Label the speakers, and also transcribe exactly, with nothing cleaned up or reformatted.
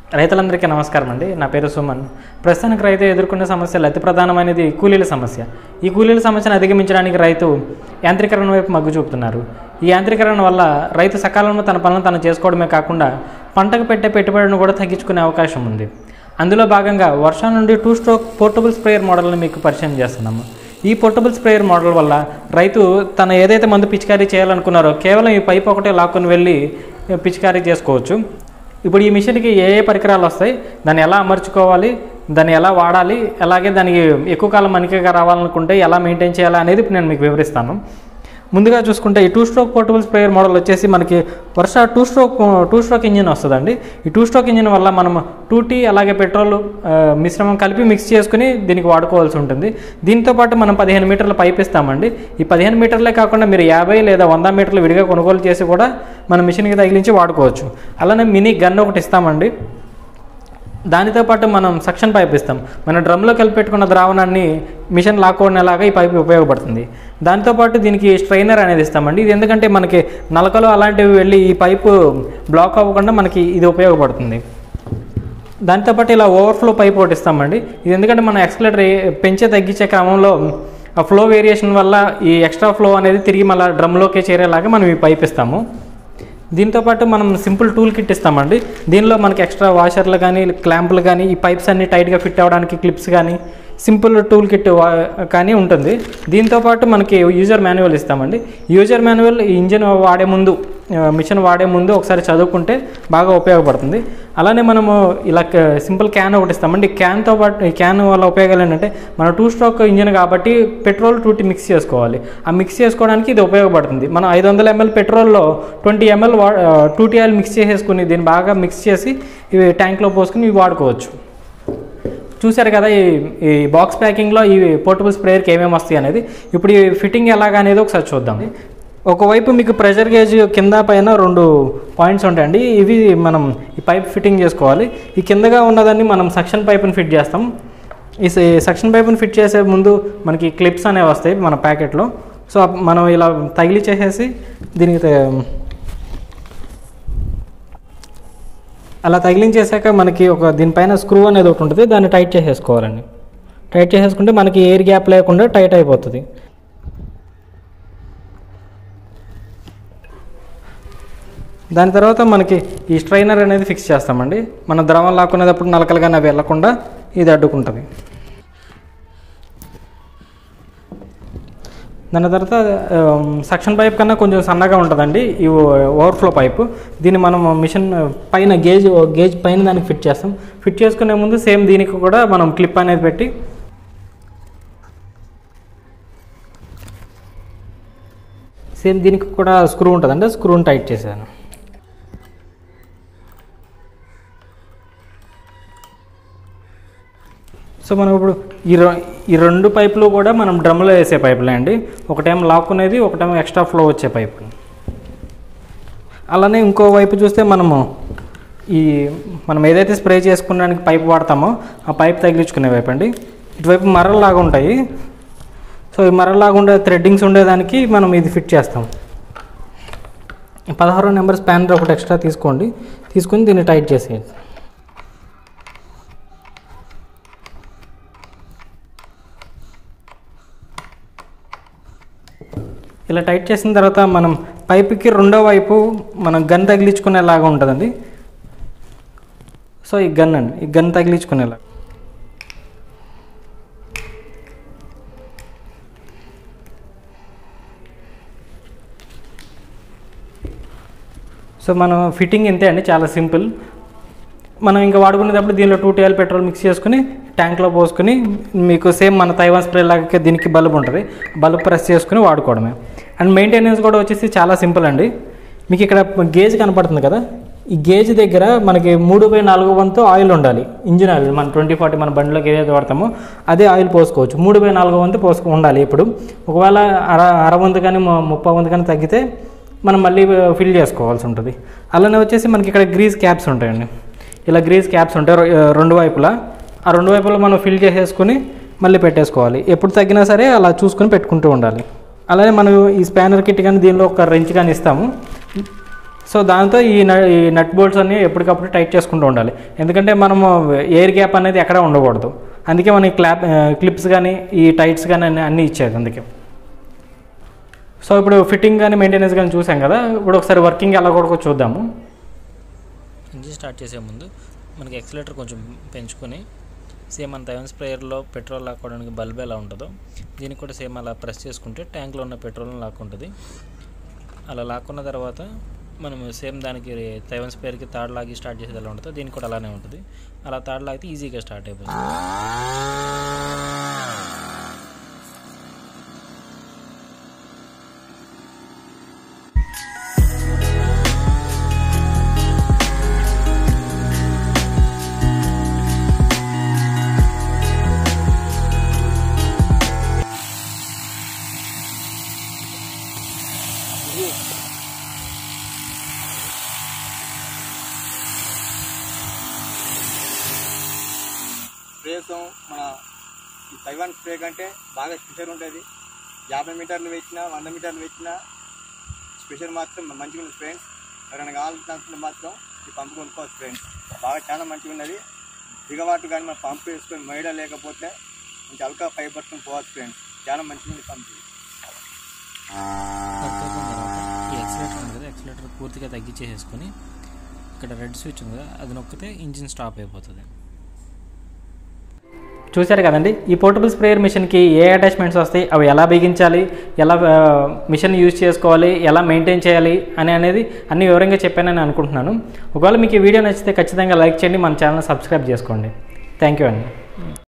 Speaker 1: రైతులందరికీ నమస్కారం అండి. నా పేరు సుమన్. ప్రస్తుతానికి రైతు ఎదుర్కొనే సమస్యలు అతి ప్రధానమైనది కూలీల సమస్య. ఈ కూలీల సమస్యను అధిగమించడానికి రైతు యాంత్రీకరణ వైపు మొగ్గు చూపుతున్నారు. ఈ యాంత్రీకరణ వల్ల రైతు సకాలంలో తన పనులను తను చేసుకోవడమే కాకుండా పంటకు పెట్టే పెట్టుబడిని కూడా తగ్గించుకునే అవకాశం ఉంది. అందులో భాగంగా వర్ష నుండి టూ స్ట్రోక్ పోర్టబుల్ స్ప్రేయర్ మోడల్ని మీకు పరిచయం చేస్తున్నాము. ఈ పోర్టబుల్ స్ప్రేయర్ మోడల్ వల్ల రైతు తన ఏదైతే మందు పిచికారీ చేయాలనుకున్నారో కేవలం ఈ పైప్ ఒకటే లాక్కొని వెళ్ళి పిచికారీ చేసుకోవచ్చు. ఇప్పుడు ఈ మిషన్కి ఏ ఏ పరికరాలు వస్తాయి, దాన్ని ఎలా అమర్చుకోవాలి, దాన్ని ఎలా వాడాలి, అలాగే దానికి ఎక్కువ కాలం మనికగా రావాలనుకుంటే ఎలా మెయింటైన్ చేయాలి అనేది ఇప్పుడు నేను మీకు వివరిస్తాను. ముందుగా చూసుకుంటే ఈ two stroke portable sprayer model వచ్చేసి మనకి వర్ష two stroke two stroke engine వస్తుందండి. ఈ టూ స్ట్రోక్ ఇంజిన్ వల్ల మనం టూ టీ అలాగే పెట్రోల్ మిశ్రమం కలిపి మిక్స్ చేసుకుని దీనికి వాడుకోవాల్సి ఉంటుంది. దీంతోపాటు మనం పదిహేను మీటర్ల పైప్ ఇస్తామండి. ఈ పదిహేను మీటర్లే కాకుండా మీరు యాభై లేదా వంద మీటర్లు విడిగా కొనుగోలు చేసి కూడా మన మిషన్కి తగిలించి వాడుకోవచ్చు. అలానే మినీ గన్ ఒకటి ఇస్తామండి. దానితో పాటు మనం సక్షన్ పైప్ ఇస్తాం. మన డ్రమ్లో కలిపి పెట్టుకున్న ద్రావణాన్ని మిషన్ లాక్కోవడంలాగా ఈ పైప్ ఉపయోగపడుతుంది. దాంతోపాటు దీనికి స్ట్రైనర్ అనేది ఇస్తామండి. ఇది ఎందుకంటే మనకి నలకలు అలాంటివి వెళ్ళి ఈ పైపు బ్లాక్ అవ్వకుండా మనకి ఇది ఉపయోగపడుతుంది. దాంతోపాటు ఇలా ఓవర్ఫ్లో పైప్ ఒకటి ఇస్తామండి. ఇది ఎందుకంటే మనం ఎక్స్కలేటర్ పెంచే తగ్గించే క్రమంలో ఆ ఫ్లో వేరియేషన్ వల్ల ఈ ఎక్స్ట్రా ఫ్లో అనేది తిరిగి మళ్ళీ డ్రమ్లోకి చేరేలాగా మనం ఈ పైప్ ఇస్తాము. దీంతోపాటు మనం సింపుల్ టూల్ కిట్ ఇస్తామండి. దీనిలో మనకి ఎక్స్ట్రా వాషర్లు కానీ క్లాంపులు కానీ ఈ పైప్స్ అన్ని టైట్గా ఫిట్ అవ్వడానికి క్లిప్స్ కానీ సింపుల్ టూల్ కిట్ కానీ ఉంటుంది. దీంతోపాటు మనకి యూజర్ మాన్యువల్ ఇస్తామండి. యూజర్ మాన్యువల్ ఈ ఇంజిన్ వాడే ముందు మిషన్ వాడే ముందు ఒకసారి చదువుకుంటే బాగా ఉపయోగపడుతుంది. అలానే మనము ఇలా సింపుల్ క్యాన్ ఒకటి ఇస్తామండి. క్యాన్తో పాటు ఈ క్యాన్ వల్ల ఉపయోగాలు ఏంటంటే మన టూ స్ట్రోక్ ఇంజిన్ కాబట్టి పెట్రోల్ టూటీ మిక్స్ చేసుకోవాలి. ఆ మిక్స్ చేసుకోవడానికి ఇది ఉపయోగపడుతుంది. మనం ఐదు వందల ఎంఎల్ పెట్రోల్లో ట్వంటీ ఎంఎల్ వా టూటీ ఆయిల్ మిక్స్ చేసేసుకుని దీన్ని బాగా మిక్స్ చేసి ఇవి ట్యాంక్లో పోసుకుని ఇవి వాడుకోవచ్చు. చూశారు కదా ఈ ఈ బాక్స్ ప్యాకింగ్లో ఈ పోర్టబుల్ స్ప్రేయర్కి ఏమేమి వస్తాయి అనేది. ఇప్పుడు ఈ ఫిట్టింగ్ ఎలాగా అనేది ఒకసారి చూద్దాం. ఒకవైపు మీకు ప్రెషర్ గేజ్ కింద పైన రెండు పాయింట్స్ ఉంటాయండి. ఇవి మనం ఈ పైప్ ఫిట్టింగ్ చేసుకోవాలి. ఈ కిందగా ఉన్నదాన్ని మనం సక్షన్ పైప్ని ఫిట్ చేస్తాం. ఈ సక్షన్ పైప్ని ఫిట్ చేసే ముందు మనకి క్లిప్స్ అనేవి వస్తాయి మన ప్యాకెట్లో. సో మనం ఇలా తగిలి చేసేసి దీనికి అలా తగిలించేసాక మనకి ఒక దీనిపైన స్క్రూ అనేది ఒకటి ఉంటుంది. దాన్ని టైట్ చేసేసుకోవాలండి. టైట్ చేసేసుకుంటే మనకి ఎయిర్ గ్యాప్ లేకుండా టైట్ అయిపోతుంది. దాని తర్వాత మనకి ఈ స్ట్రైనర్ అనేది ఫిక్స్ చేస్తామండి. మన ద్రవం లాక్కునేటప్పుడు నలకలు కానీ అవి వెళ్ళకుండా ఇది అడ్డుకుంటుంది. దాని తర్వాత సక్షన్ పైప్ కన్నా కొంచెం సన్నగా ఉంటుందండి ఈ ఓవర్ఫ్లో పైపు. దీన్ని మనం మిషన్ పైన గేజ్ గేజ్ పైన దానికి ఫిట్ చేస్తాం. ఫిట్ చేసుకునే ముందు సేమ్ దీనికి కూడా మనం క్లిప్ అనేది పెట్టి సేమ్ దీనికి కూడా స్క్రూ ఉంటుందండి. స్క్రూని టైట్ చేశాను. సో మనం ఇప్పుడు ఈ ఈ రెండు పైపులు కూడా మనం డ్రమ్లో వేసే పైపులే అండి. ఒకటేమో లాక్కునేది, ఒకటేమో ఎక్స్ట్రా ఫ్లో వచ్చే పైపు. అలానే ఇంకో వైపు చూస్తే మనము ఈ మనం ఏదైతే స్ప్రే చేసుకున్నానికి పైపు వాడతామో ఆ పైప్ తగిలించుకునే వైపు అండి. ఇటువైపు మరల్లాగా ఉంటాయి. సో ఈ మరల్లాగా ఉండే థ్రెడ్డింగ్స్ ఉండేదానికి మనం ఇది ఫిట్ చేస్తాం. పదహారో నెంబర్ స్పానర్ ఒకటి ఎక్స్ట్రా తీసుకోండి. తీసుకొని దీన్ని టైట్ చేసేయండి. ఇలా టైట్ చేసిన తర్వాత మనం పైపుకి రెండో వైపు మనం గన్ తగిలించుకునేలాగా ఉంటుందండి. సో ఈ గన్ అండి, ఈ గన్ తగిలించుకునేలా. సో మనం ఫిట్టింగ్ ఇంతే అండి, చాలా సింపుల్. మనం ఇంకా వాడుకునేటప్పుడు దీనిలో two T oil petrol mix చేసుకుని ట్యాంక్లో పోసుకుని మీకు సేమ్ మన తైవాన్ స్ప్రే లాగా దీనికి బల్బ్ ఉంటుంది. బల్బ్ ప్రెస్ చేసుకుని వాడుకోవడమే. అండ్ మెయింటెనెన్స్ కూడా వచ్చేసి చాలా సింపుల్ అండి. మీకు ఇక్కడ గేజ్ కనపడుతుంది కదా, ఈ గేజ్ దగ్గర మనకి మూడు బై నాలుగు వంతు ఆయిల్ ఉండాలి. ఇంజిన్ ఆయిల్ మన ట్వంటీ ఫార్టీ మన బండిలోకి ఏదైతే వాడతామో అదే ఆయిల్ పోసుకోవచ్చు. మూడు బై నాలుగు వంతు పోసుకు ఉండాలి. ఇప్పుడు ఒకవేళ అర అర వంతు కానీ ముప్పై వంతు కానీ తగ్గితే మనం మళ్ళీ ఫిల్ చేసుకోవాల్సి ఉంటుంది. అలానే వచ్చేసి మనకి ఇక్కడ గ్రీజ్ క్యాప్స్ ఉంటాయండి. ఇలా గ్రీజ్ క్యాప్స్ ఉంటాయి రెండు వైపులా. ఆ రెండు వైపులా మనం ఫిల్ చేసేసుకుని మళ్ళీ పెట్టేసుకోవాలి. ఎప్పుడు తగ్గినా సరే అలా చూసుకొని పెట్టుకుంటూ ఉండాలి. అలానే మనం ఈ స్పానర్ కిట్ కానీ దీనిలో ఒక రెంచ్ కానీ ఇస్తాము. సో దాంతో ఈ ఈ నట్ బోల్ట్స్ అన్ని ఎప్పటికప్పుడు టైట్ చేసుకుంటూ ఉండాలి, ఎందుకంటే మనము ఎయిర్ గ్యాప్ అనేది ఎక్కడ ఉండకూడదు. అందుకే మనకి క్లాప్ క్లిప్స్ కానీ ఈ టైట్స్ కానీ అన్నీ అన్నీ ఇచ్చేది అందుకే. సో ఇప్పుడు ఫిట్టింగ్ కానీ మెయింటెనెన్స్ కానీ చూసాం కదా, ఇప్పుడు ఒకసారి వర్కింగ్ ఎలా కూడా చూద్దాము.
Speaker 2: ఇంజిన్ స్టార్ట్ చేసే ముందు మనకి ఎక్సలేటర్ కొంచెం పెంచుకొని సేమ్ మన తైవాన్ స్ప్రేయర్లో పెట్రోల్ లాక్కోవడానికి బల్బ్ ఎలా ఉంటుందో దీనికి కూడా సేమ్ అలా ప్రెస్ చేసుకుంటే ట్యాంక్లో ఉన్న పెట్రోల్ని లాక్కుంటుంది. అలా లాక్కున్న తర్వాత మనం సేమ్ దానికి తైవాన్ స్ప్రేయర్కి తాడు లాగి స్టార్ట్ చేసేది ఎలా ఉంటుందో దీనికి కూడా అలానే ఉంటుంది. అలా తాడు లాగితే ఈజీగా స్టార్ట్ అయిపోతుంది.
Speaker 3: స్ప్రేతో మన ఈ తైవాన్ స్ప్రే కంటే బాగా స్పెషల్ ఉంటుంది. యాభై మీటర్లు వేసినా వంద మీటర్లు వేసినా స్పెషల్ మాత్రం మంచిగా ఉంది ఫ్రెండ్స్. ఎవరైనా కావాల్సినప్పుడు మాత్రం ఈ పంపు కొనుక్కోవచ్చు ఫ్రెండ్స్. బాగా చాలా మంచిగా ఉన్నది. దిగవాటు కానీ మన పంపు వేసుకొని మైడ లేకపోతే కొంచెం అల్కా పైప్ పట్టుకొని పోవచ్చు ఫ్రెండ్స్. చాలా మంచిగా ఉంది పంపు.
Speaker 2: ఈ ఎక్సలేటర్ ఉంది కదా, ఎక్సలేటర్ పూర్తిగా తగ్గించేసుకొని ఇక్కడ రెడ్ స్విచ్ ఉంది కదా అది నొక్కితే ఇంజిన్ స్టాప్ అయిపోతుంది.
Speaker 1: చూశారు కదండి, ఈ పోర్టబుల్ స్ప్రేయర్ మిషన్కి ఏ అటాచ్మెంట్స్ వస్తాయి, అవి ఎలా బిగించాలి, ఎలా మిషన్ యూజ్ చేసుకోవాలి, ఎలా మెయింటైన్ చేయాలి అని అనేది అన్ని వివరంగా చెప్పానని అనుకుంటున్నాను. ఒకవేళ మీకు ఈ వీడియో నచ్చితే ఖచ్చితంగా లైక్ చేయండి, మన ఛానల్ సబ్స్క్రైబ్ చేసుకోండి. థ్యాంక్ యూ అండి.